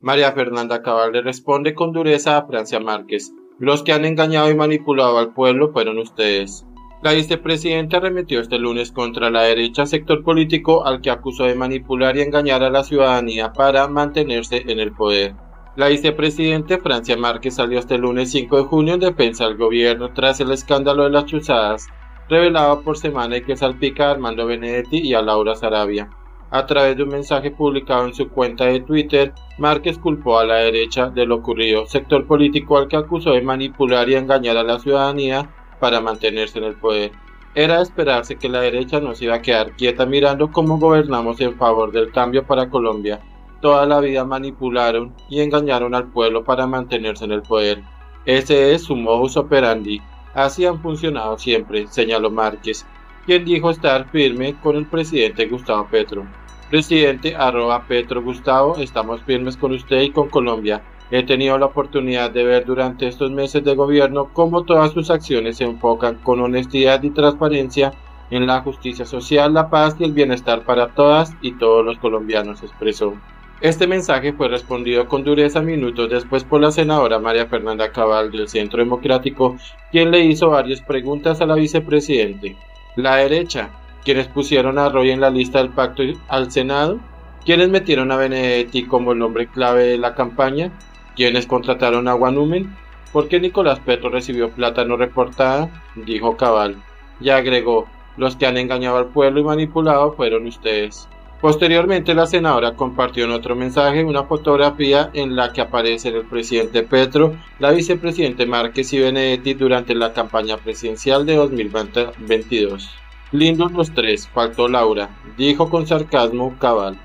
María Fernanda Cabal le responde con dureza a Francia Márquez: los que han engañado y manipulado al pueblo fueron ustedes. La vicepresidenta arremetió este lunes contra la derecha, sector político al que acusó de manipular y engañar a la ciudadanía para mantenerse en el poder. La vicepresidenta Francia Márquez salió este lunes 5 de junio en defensa del gobierno tras el escándalo de las chuzadas, revelado por Semana y que salpica a Armando Benedetti y a Laura Sarabia. A través de un mensaje publicado en su cuenta de Twitter, Márquez culpó a la derecha de lo ocurrido, sector político al que acusó de manipular y engañar a la ciudadanía para mantenerse en el poder. Era de esperarse que la derecha no se iba a quedar quieta mirando cómo gobernamos en favor del cambio para Colombia. Toda la vida manipularon y engañaron al pueblo para mantenerse en el poder. Ese es su modus operandi. Así han funcionado siempre, señaló Márquez, quien dijo estar firme con el presidente Gustavo Petro. Presidente @Petro Gustavo, estamos firmes con usted y con Colombia. He tenido la oportunidad de ver durante estos meses de gobierno cómo todas sus acciones se enfocan con honestidad y transparencia en la justicia social, la paz y el bienestar para todas y todos los colombianos, expresó. Este mensaje fue respondido con dureza minutos después por la senadora María Fernanda Cabal del Centro Democrático, quien le hizo varias preguntas a la vicepresidente. La derecha, quienes pusieron a Roy en la lista del pacto al Senado, quienes metieron a Benedetti como el hombre clave de la campaña, quienes contrataron a Guanumen, ¿por qué Nicolás Petro recibió plata no reportada?, dijo Cabal, y agregó: los que han engañado al pueblo y manipulado fueron ustedes. Posteriormente, la senadora compartió en otro mensaje una fotografía en la que aparecen el presidente Petro, la vicepresidente Márquez y Benedetti durante la campaña presidencial de 2022. Lindos los tres, faltó Laura, dijo con sarcasmo Cabal.